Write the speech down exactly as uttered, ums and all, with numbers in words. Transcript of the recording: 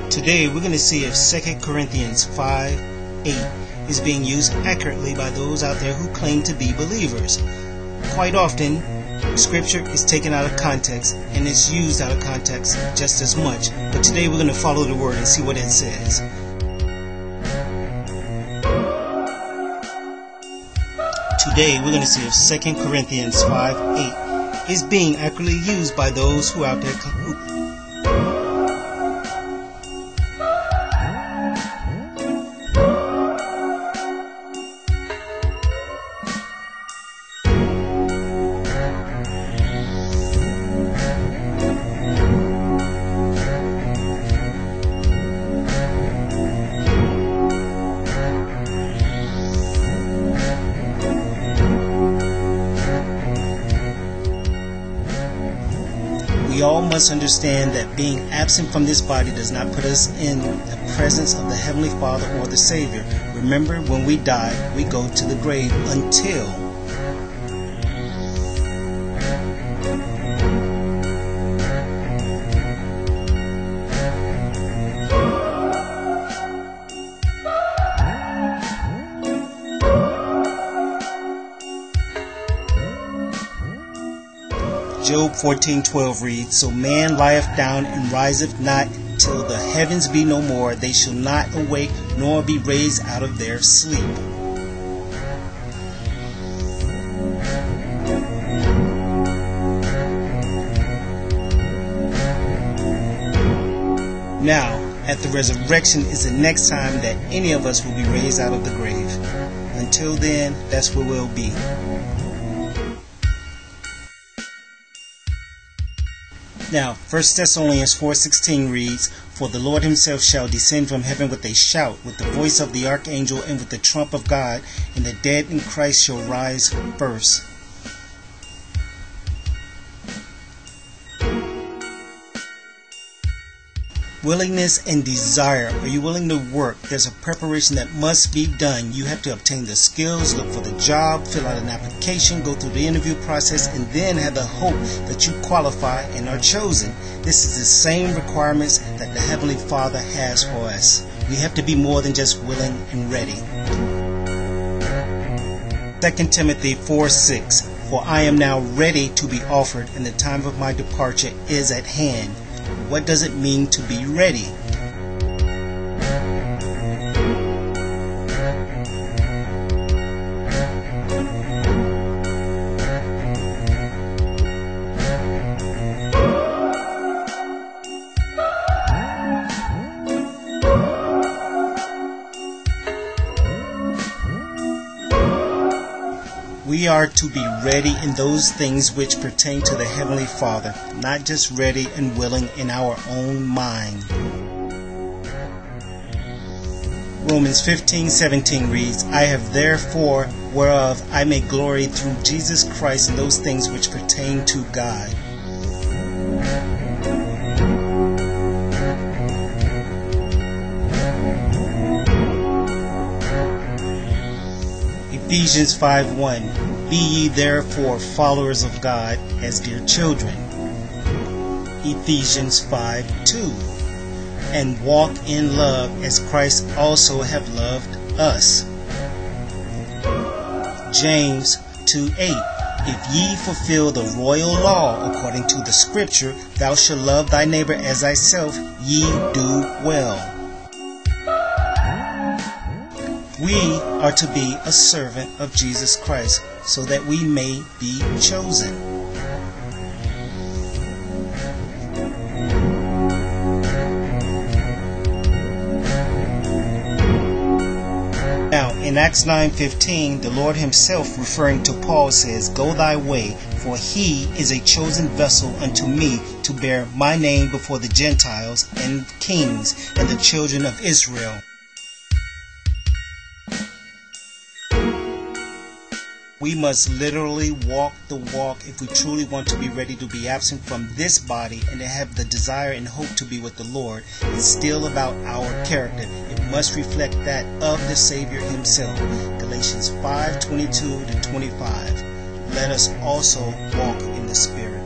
Today we're going to see if Second Corinthians five eight is being used accurately by those out there who claim to be believers. Quite often, Scripture is taken out of context and it's used out of context just as much. But today we're going to follow the Word and see what it says. Today we're going to see if Second Corinthians five eight is being accurately used by those who out there who We all must understand that being absent from this body does not put us in the presence of the Heavenly Father or the Savior. Remember, when we die, we go to the grave until Job fourteen twelve reads, So man lieth down and riseth not till the heavens be no more. They shall not awake nor be raised out of their sleep. Now, at the resurrection is the next time that any of us will be raised out of the grave. Until then, that's where we'll be. Now, First Thessalonians four sixteen reads, For the Lord himself shall descend from heaven with a shout, with the voice of the archangel, and with the trump of God, and the dead in Christ shall rise first. Willingness and desire. Are you willing to work? There's a preparation that must be done. You have to obtain the skills, look for the job, fill out an application, go through the interview process, and then have the hope that you qualify and are chosen. This is the same requirements that the Heavenly Father has for us. We have to be more than just willing and ready. Second Timothy four six, For I am now ready to be offered, and the time of my departure is at hand. What does it mean to be ready? We are to be ready in those things which pertain to the Heavenly Father, not just ready and willing in our own mind. Romans fifteen seventeen reads, I have therefore whereof I may glory through Jesus Christ in those things which pertain to God. Ephesians five one, Be ye therefore followers of God as dear children. Ephesians five two, And walk in love as Christ also hath loved us. James two eight, If ye fulfill the royal law according to the Scripture, thou shalt love thy neighbor as thyself, ye do well. We are to be a servant of Jesus Christ so that we may be chosen. Now, in Acts nine fifteen, the Lord himself, referring to Paul, says, Go thy way, for he is a chosen vessel unto me to bear my name before the Gentiles and kings and the children of Israel. We must literally walk the walk if we truly want to be ready to be absent from this body and to have the desire and hope to be with the Lord. It's still about our character. It must reflect that of the Savior himself. Galatians five twenty-two to twenty-five. Let us also walk in the Spirit.